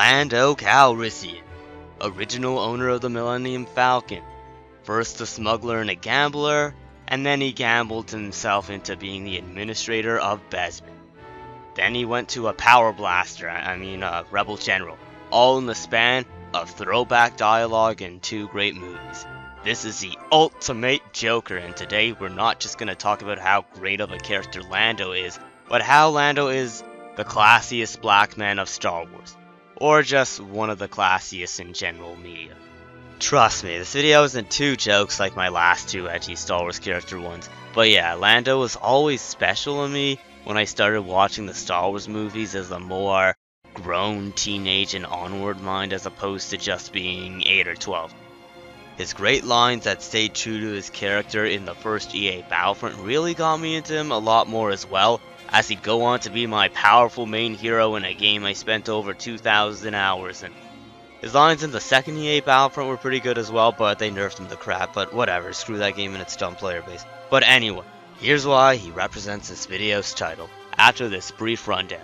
Lando Calrissian, original owner of the Millennium Falcon. First a smuggler and a gambler, and then he gambled himself into being the administrator of Bespin. Then he went to a power blaster, a rebel general, all in the span of throwback dialogue and 2 great movies. This is the ultimate Joker, and today we're not just going to talk about how great of a character Lando is, but how Lando is the classiest black man of Star Wars, or just one of the classiest in general media. Trust me, this video isn't 2 jokes like my last 2 edgy Star Wars character ones, but yeah, Lando was always special to me when I started watching the Star Wars movies as a more grown teenage and onward mind as opposed to just being 8 or 12. His great lines that stayed true to his character in the first EA Battlefront really got me into him a lot more as well, as he'd go on to be my powerful main hero in a game I spent over 2,000 hours in. His lines in the second EA Battlefront were pretty good as well, but they nerfed him to crap, but whatever, screw that game and its dumb player base. But anyway, here's why he represents this video's title, after this brief rundown.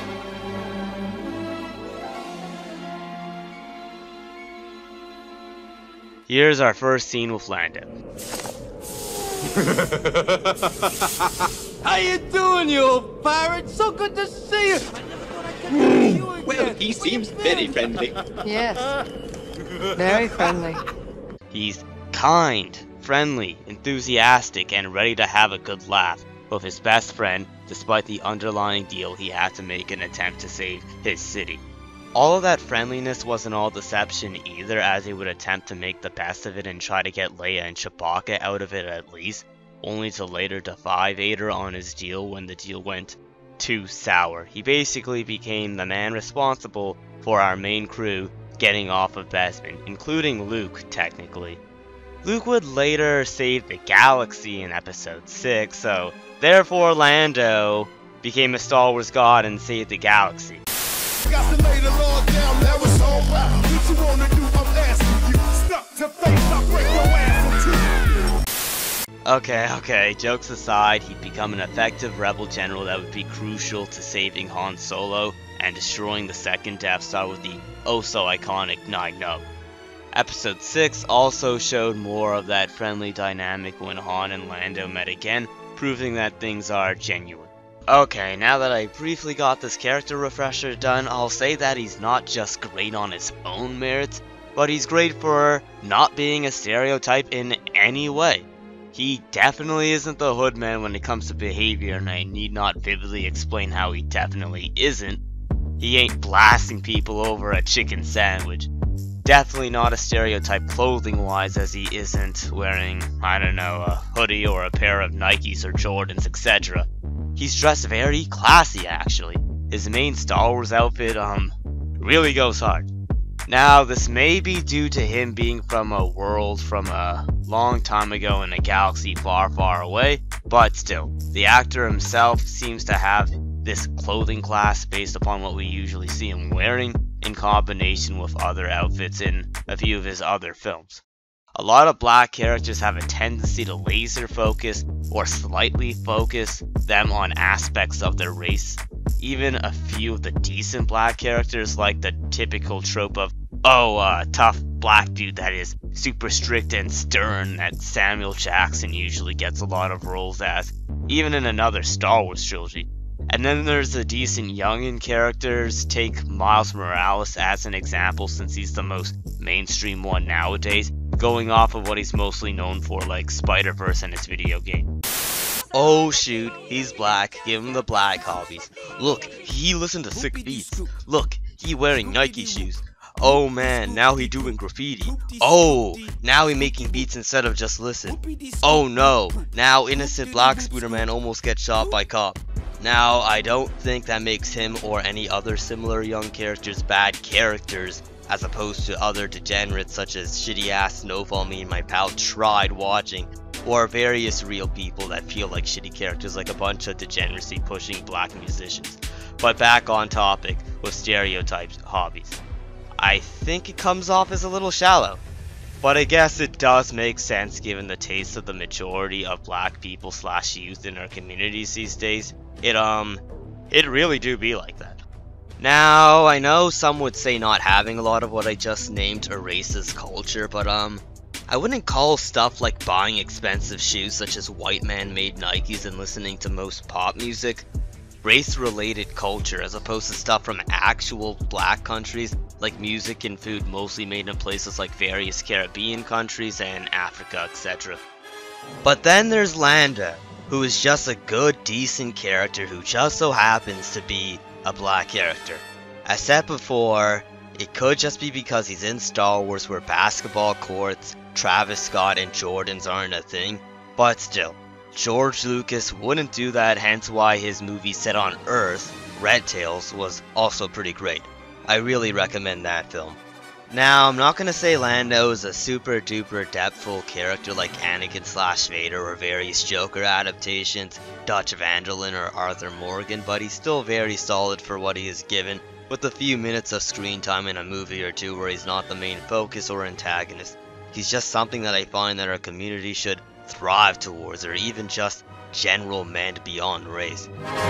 Here's our first scene with Lando. How you doing, you old pirate? So good to see you. I never thought I'd get to see you again. Well, he seems very friendly. Yes, very friendly. He's kind, friendly, enthusiastic, and ready to have a good laugh with his best friend, despite the underlying deal he had to make an attempt to save his city. All of that friendliness wasn't all deception either, as he would attempt to make the best of it and try to get Leia and Chewbacca out of it at least, only to later defy Vader on his deal when the deal went too sour. He basically became the man responsible for our main crew getting off of Bespin, including Luke, technically. Luke would later save the galaxy in episode 6, so therefore Lando became a Star Wars god and saved the galaxy. Got to lay the law down, that was all right. What you wanna do, I'm asking you. Stuck to face, I'll break your ass in 2. Okay, jokes aside, he'd become an effective rebel general that would be crucial to saving Han Solo and destroying the second Death Star with the oh-so-iconic 9-0. Episode 6 also showed more of that friendly dynamic when Han and Lando met again, proving that things are genuine. Okay, now that I briefly got this character refresher done, I'll say that he's not just great on his own merits, but he's great for not being a stereotype in any way. He definitely isn't the hood man when it comes to behavior, and I need not vividly explain how he definitely isn't. He ain't blasting people over a chicken sandwich. Definitely not a stereotype clothing-wise, as he isn't wearing, a hoodie or a pair of Nikes or Jordans, etc. He's dressed very classy, actually. His main Star Wars outfit, really goes hard. Now, this may be due to him being from a world from a long time ago in a galaxy far, far away, but still, the actor himself seems to have this clothing class based upon what we usually see him wearing, in combination with other outfits in a few of his other films. A lot of black characters have a tendency to laser focus or slightly focus them on aspects of their race. Even a few of the decent black characters, like the typical trope of, tough black dude that is super strict and stern that Samuel Jackson usually gets a lot of roles as, even in another Star Wars trilogy. And then there's the decent youngin characters. Take Miles Morales as an example, since he's the most mainstream one nowadays, going off of what he's mostly known for, like Spider-Verse and his video game. Oh shoot, he's black, give him the black hobbies. Look, he listened to sick beats. Look, he wearing Nike shoes. Oh man, now he doing graffiti. Oh, now he making beats instead of just listen. Oh no, now innocent black scooter man almost gets shot by cop. Now, I don't think that makes him or any other similar young characters bad characters, as opposed to other degenerates such as shitty ass Snowfall me and my pal tried watching, or various real people that feel like shitty characters like a bunch of degeneracy pushing black musicians. But back on topic with stereotypes hobbies. I think it comes off as a little shallow, but I guess it does make sense given the taste of the majority of black people / youth in our communities these days. It really do be like that. Now, I know some would say not having a lot of what I just named erases culture, but I wouldn't call stuff like buying expensive shoes such as white man made Nikes and listening to most pop music race-related culture, as opposed to stuff from actual black countries like music and food mostly made in places like various Caribbean countries and Africa, etc. But then there's Lando, who is just a good, decent character who just so happens to be a black character. As said before, it could just be because he's in Star Wars where basketball courts, Travis Scott and Jordans aren't a thing, but still, George Lucas wouldn't do that, hence why his movie set on Earth, Red Tails, was also pretty great. I really recommend that film. Now, I'm not gonna say Lando is a super duper depthful character like Anakin / Vader or various Joker adaptations, Dutch Van der Linde or Arthur Morgan, but he's still very solid for what he is given, with a few minutes of screen time in a movie or two where he's not the main focus or antagonist. He's just something that I find that our community should thrive towards, or even just general mend beyond race.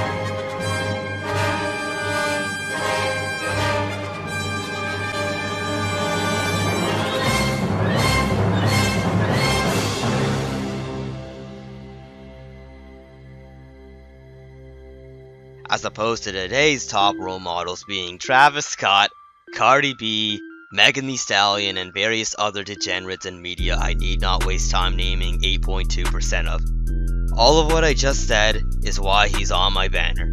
As opposed to today's top role models being Travis Scott, Cardi B, Megan Thee Stallion, and various other degenerates in media I need not waste time naming 8.2% of. All of what I just said is why he's on my banner.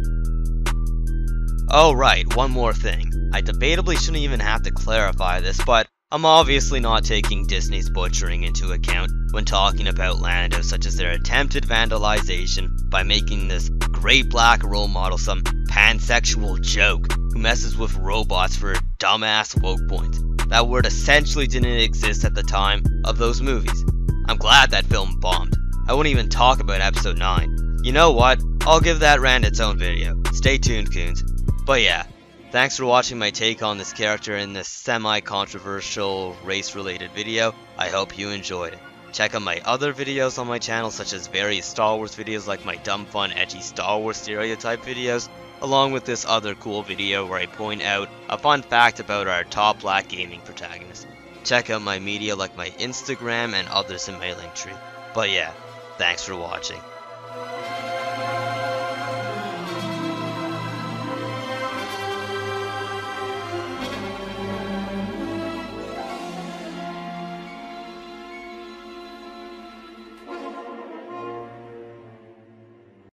Oh right, one more thing. I debatably shouldn't even have to clarify this, but I'm obviously not taking Disney's butchering into account when talking about Lando, such as their attempted vandalization by making this great black role model some pansexual joke who messes with robots for dumbass woke points. That word essentially didn't exist at the time of those movies. I'm glad that film bombed. I won't even talk about episode 9. You know what? I'll give that rant its own video. Stay tuned, coons. But yeah, thanks for watching my take on this character in this semi-controversial race-related video. I hope you enjoyed it. Check out my other videos on my channel, such as various Star Wars videos like my dumb fun edgy Star Wars stereotype videos, along with this other cool video where I point out a fun fact about our top black gaming protagonist. Check out my media like my Instagram and others in my link tree. But yeah, thanks for watching.